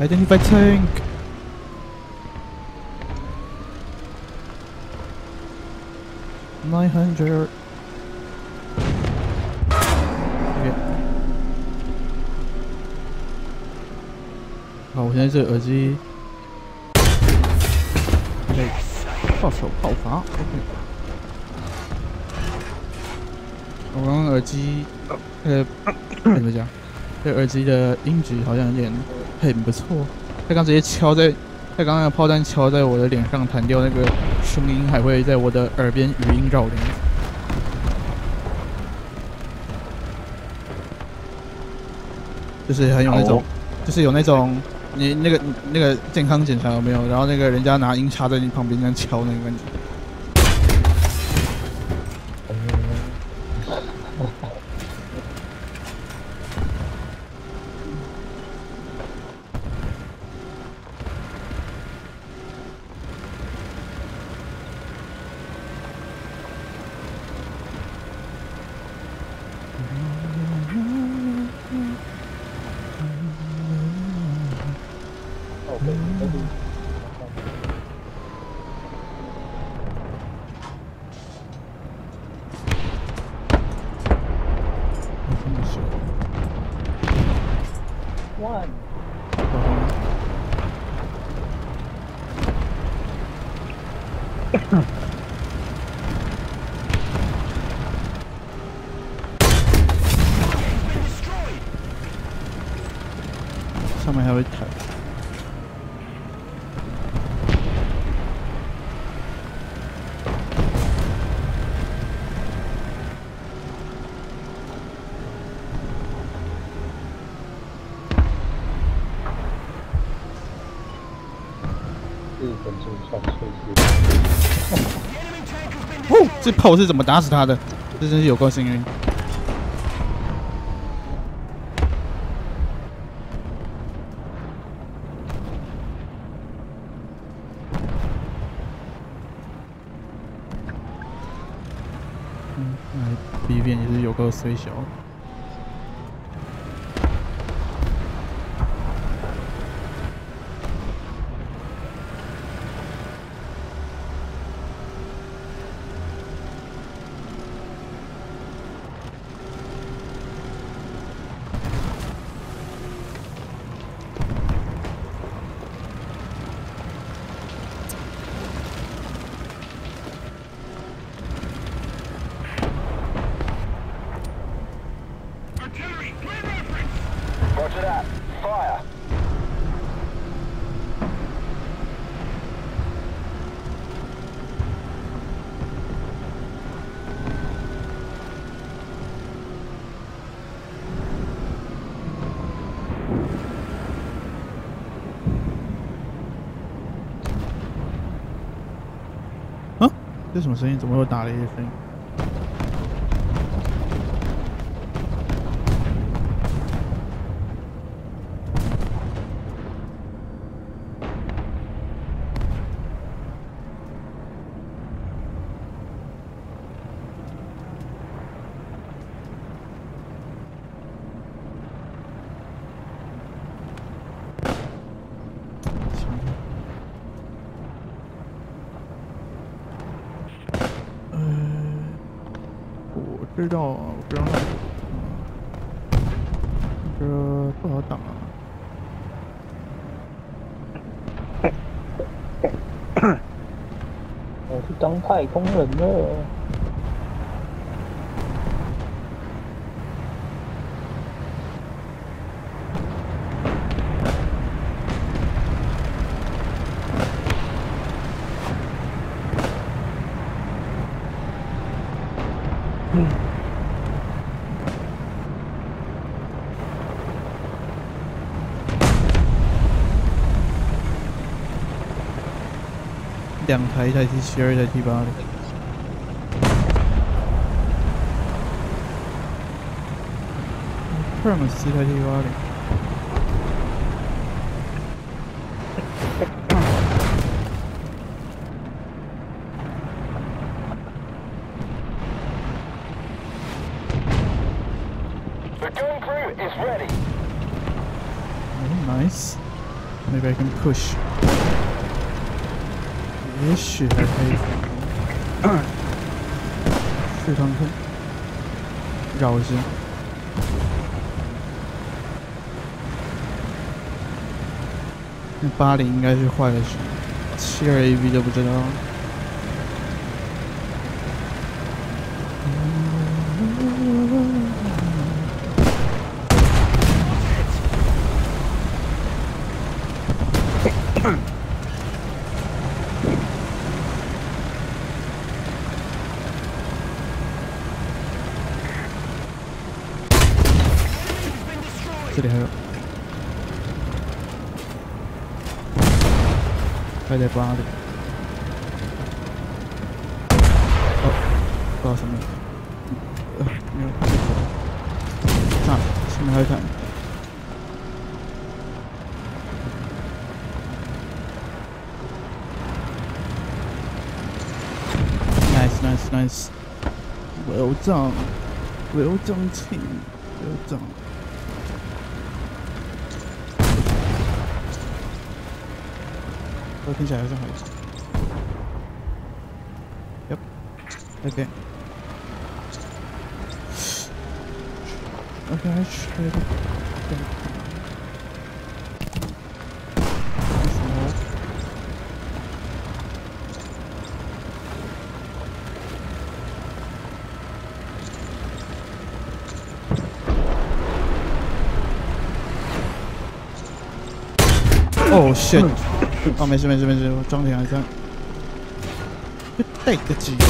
Identify tank. $900. OK。好，我现在这个耳机。OK。爆手爆罚。OK。我刚刚耳机，怎么讲？这耳机的音质好像有点很不错。它刚直接敲在，它刚刚的炮弹敲在我的脸上弹掉，那个声音还会在我的耳边余音绕铃。就是很有那种，就是有那种你那个健康检查有没有？然后那个人家拿音叉在你旁边这样敲那个感觉。上面还有一台。哦，这炮是怎么打死他的？这真是有够幸运。B 变也是有够衰小。 Roger that. Fire. 啊，这什么声音？怎么会有打雷的声音？我知道，我不知道这个不好打。 我去当太空人了。 2台，一台 T72，一台 T80。Perms 一台 T80。 The gun crew is ready. Nice。 Maybe I can push. 也许还可以试看看，绕一下。那80应该是坏的，72 AV 就不知道了。这里还有，还在8里。哦，不知道什么。没有看到。啊，前面还有台。Nice. Well done, team. Well done. Oh, 听起来好像还有。Yep. Okay. Okay, I should. Oh shit！ 哦，没事，我装填还在。对得起。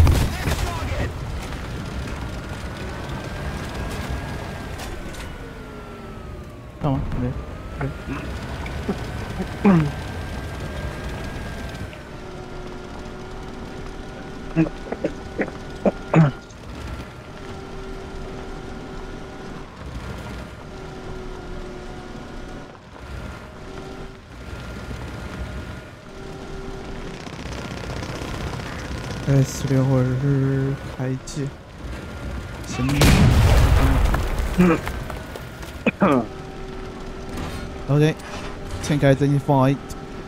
干嘛？没。S6或者是开机，行。Okay, tank identified.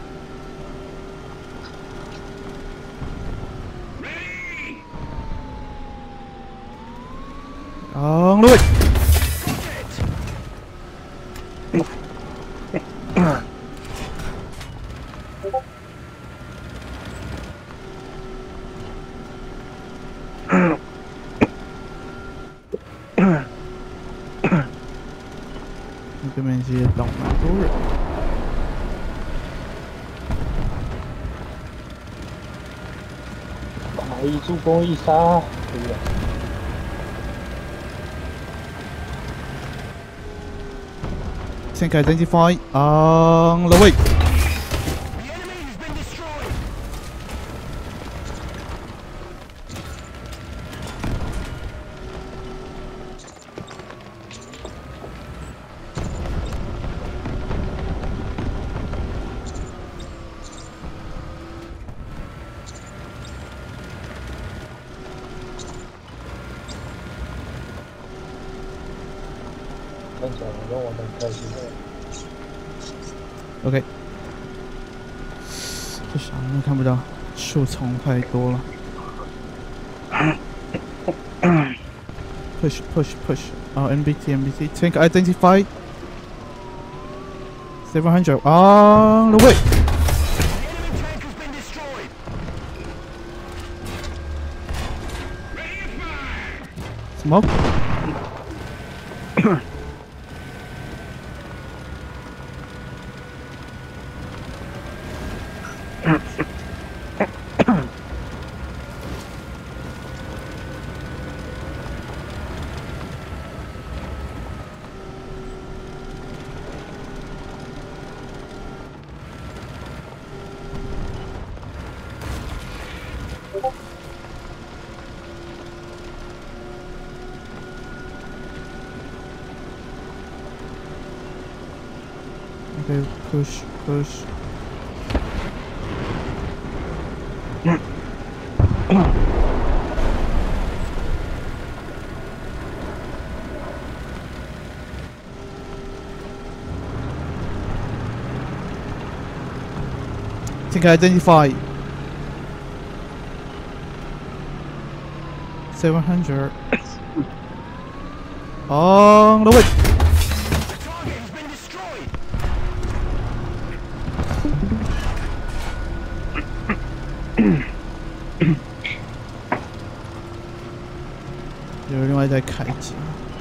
On the way.这边其实倒蛮多人。 打一助攻一杀，可以了。 Tank identified. On the way. 看起来让我很开心。 OK， 这啥呢？看不到，树丛太多了。Push. NBT. Tank identified. 700 on the way. Smoke. Okay, push. 请 identify 700 on the way。有另外一台铠甲。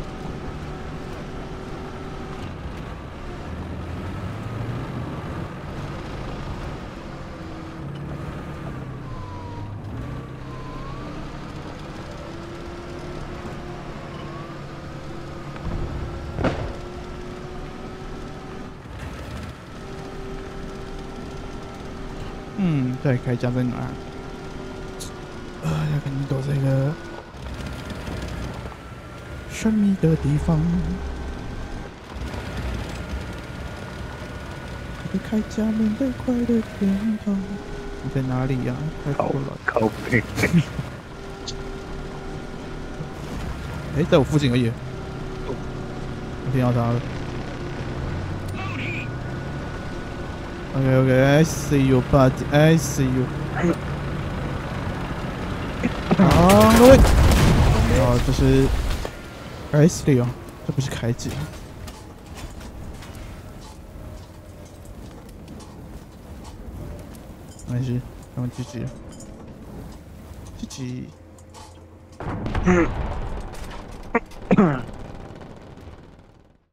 这里铠甲在哪？要赶紧躲这个神秘的地方。这个铠甲面对快乐天堂。你在哪里呀？快过来！ 靠背。 哎，在我附近而已。我听到他了。Okay, I see you, buddy. I see you. 啊，各位，哦，这是 S 里哦，这不是铠甲。没关系，让我继续。